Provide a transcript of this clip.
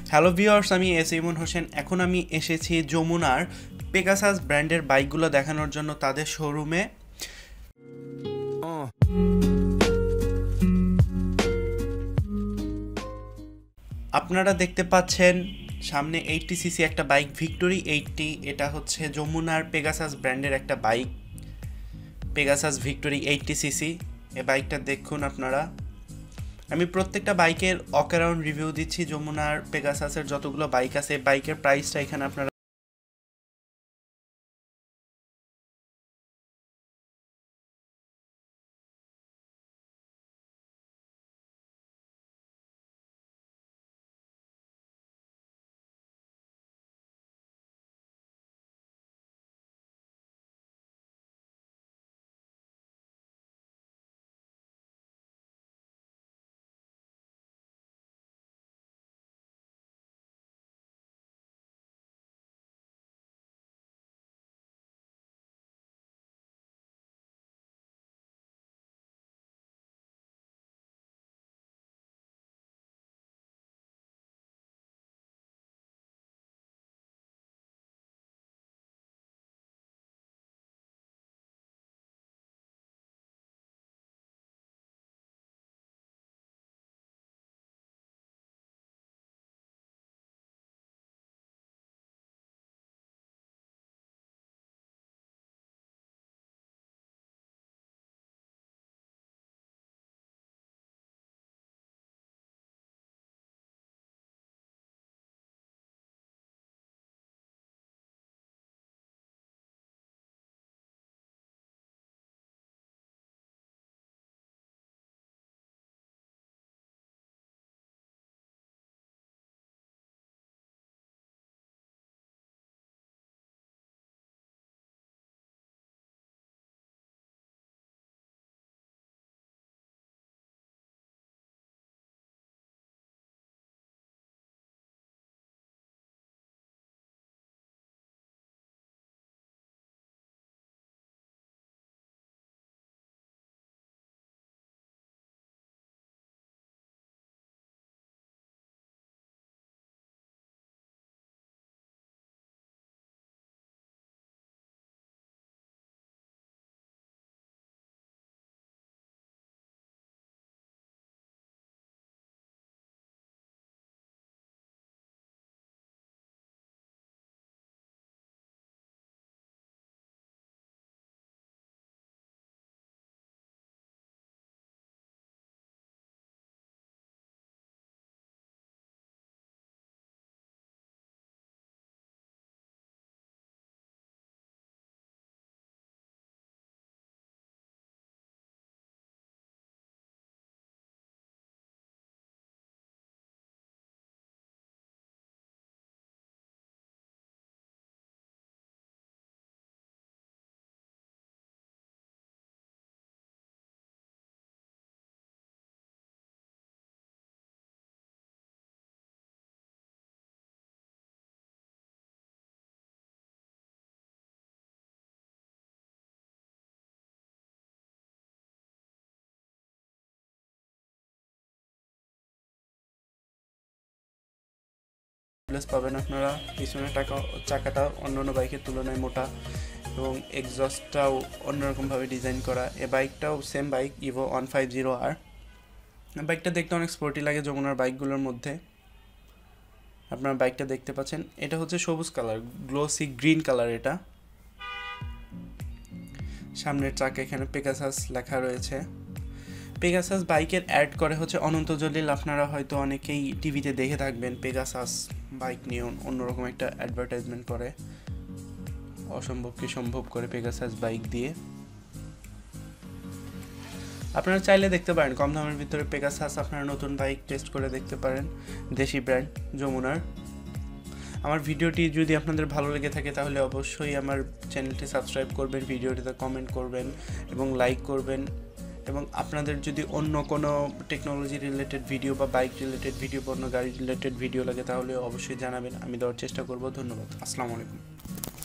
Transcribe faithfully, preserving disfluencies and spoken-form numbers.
Hello viewers, আমি S Emon Hossain. এখন আমি এসেছি যমুনার পেগাসাস ব্র্যান্ডের বাইকগুলো দেখানোর জন্য তাদের শোরুমে। আপনারা দেখতে পাচ্ছেন সামনে এইটটি সিসি একটা বাইক, ভিক্টোরি এইটটি। এটা হচ্ছে যমুনার পেগাসাস ব্র্যান্ডের একটা bike, Pegasus victory eighty CC. এই বাইকটা দেখুন আপনারা। আমি প্রত্যেকটা বাইকের অক অ্যারাউন্ড রিভিউ দিচ্ছি। যমুনার পেগাসাসের যতগুলো বাইক আছে, বাইকের প্রাইসটা এখানে আপনারা প্লেস পাবেন আপনারা। পিছনের টাকা চাকাটা অন্যান্য বাইকের তুলনায় মোটা এবং এক্সস্টটাও অন্যরকমভাবে ডিজাইন করা। এ বাইকটাও same bike, Evo one five zero R. বাইকটা দেখতে অনেক স্পোর্টি লাগে যমুনার বাইকগুলোর মধ্যে। আপনারা বাইকটা দেখতে পাচ্ছেন, এটা হচ্ছে সবুজ কালার, গ্লোসি গ্রিন কালার। এটা সামনের চাকা, এখানে পেগাসাস লেখা রয়েছে। পেগাসাস বাইকের অ্যাড করে হচ্ছে অনন্ত জলিল। আপনারা হয়তো অনেকেই টিভিতে দেখে থাকবেন, পেগাসাস বাইক নিয়ে অন্যরকম একটা অ্যাডভার্টাইজমেন্ট করে, অসম্ভবকে সম্ভব করে পেগাসাস বাইক দিয়ে। আপনারা চাইলে দেখতে পারেন কম দামের ভিতরে পেগাসাস আপনারা নতুন বাইক টেস্ট করে দেখতে পারেন, দেশি ব্র্যান্ড যমুনার। আমার ভিডিওটি যদি আপনাদের ভালো লেগে থাকে তাহলে অবশ্যই আমার চ্যানেলটি সাবস্ক্রাইব করবেন, ভিডিওটিতে কমেন্ট করবেন এবং লাইক করবেন। এবং আপনাদের যদি অন্য কোনো টেকনোলজি রিলেটেড ভিডিও বা বাইক রিলেটেড ভিডিও বা অন্য গাড়ি রিলেটেড ভিডিও লাগে তাহলে অবশ্যই জানাবেন, আমি দেওয়ার চেষ্টা করব। ধন্যবাদ, আসসালামু আলাইকুম।